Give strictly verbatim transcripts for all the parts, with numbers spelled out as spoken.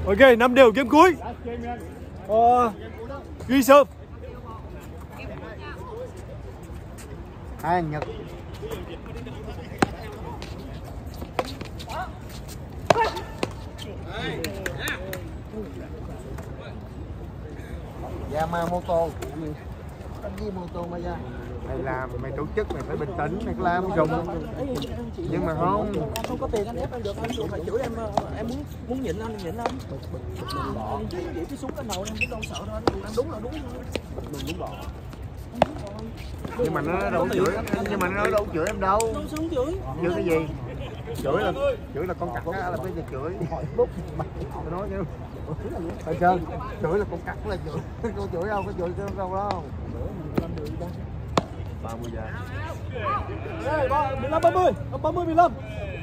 Ok, năm đều game cuối. Ờ, ghi sớm. Hai Nhật. Yamamoto. Đánh với Moto Maya. Mày làm, mày tổ chức, mày phải bình tĩnh, mày cứ làm dùng. Nhưng mà không. Em không có tiền anh ép em được, anh phải chửi em, em muốn muốn nhịn anh nhịn anh. Chỉ cái súng cái đầu em cũng đâu sợ đâu, anh đúng là đúng thôi. Đúng rồi. Nhưng mà nó đâu chửi, nhưng mà nó đâu chửi em đâu. Đâu sao không chửi? Chửi cái gì? Chửi là chửi là con cặc á, là bây giờ chửi. Tôi nói chứ. Thôi trơn, chửi là con cặc là chửi. Cô chửi không, có chửi đâu đâu đâu. ba mươi giờ. mười lăm ba mươi, ba mươi mười lăm.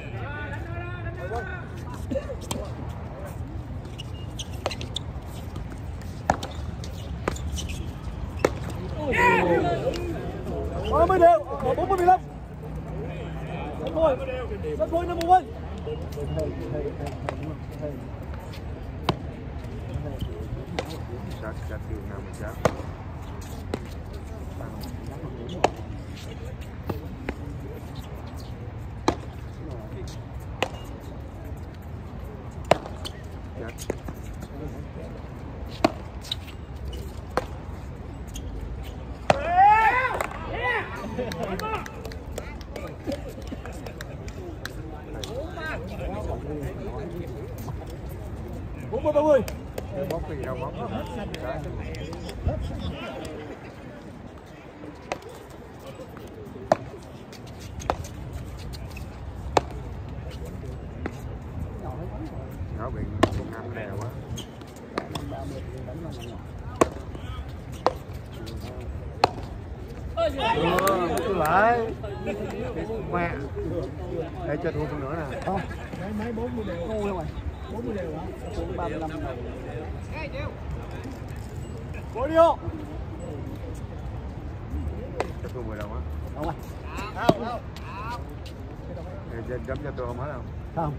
ba mươi đều, bốn mươi mười lăm. Set point, set point number one. Sát sát đường nào mà sát. bốn mươi ba mươi. Bóc cái gì đâu bóc. Nó bị con năm đèo quá. Ừ, lại mẹ để cho thua con nữa nè. Không, mấy bốn mươi đều ngu rồi. bốn mươi đều hả? ba mươi lăm đầu. Audio. Cho thua mười đồng á. Không rồi. Không, không. Để chấm cho tôi không hết không? Không.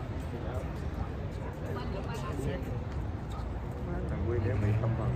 Thằng Nguyên để bị không bằng.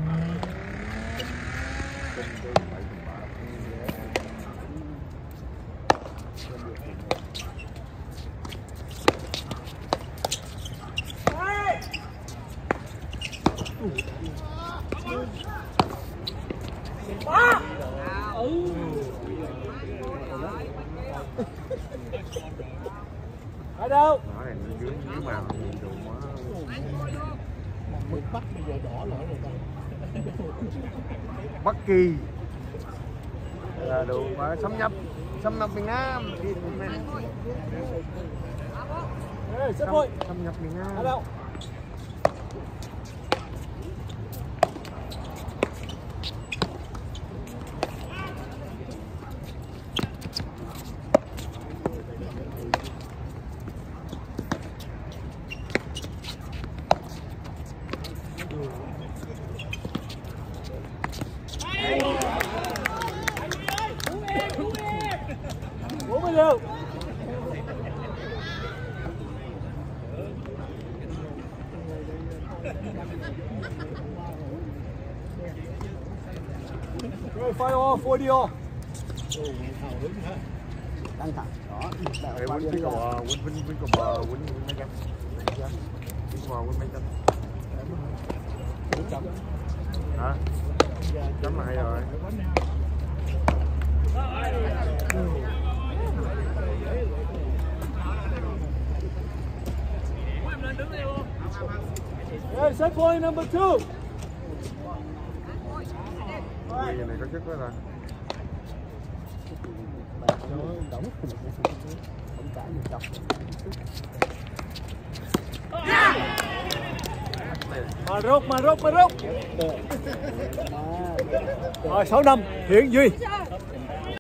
Ở đâu? Nó này nó dưới dưới màu nhìn đồ quá. Mực bắt bây giờ đỏ lại rồi ta. Bắc Kỳ là đồ mà xâm nhập xâm nhập miền Nam. Ê, set point. Xâm nhập miền Nam. Ở đâu? bốn mươi đều. Rồi fire off, four D off. Căng thẳng. Đó. Để quýnh cái bò, quýnh quýnh quýnh cái bò, quýnh quýnh mấy trăm. Quýnh bò quýnh mấy trăm. Hả? Chấm là hay rồi. Hey, set point number two. Cái này có sức quá rồi. Mà rốt, mà rốt, mà rốt. Rồi, sáu năm, Hiển Duy.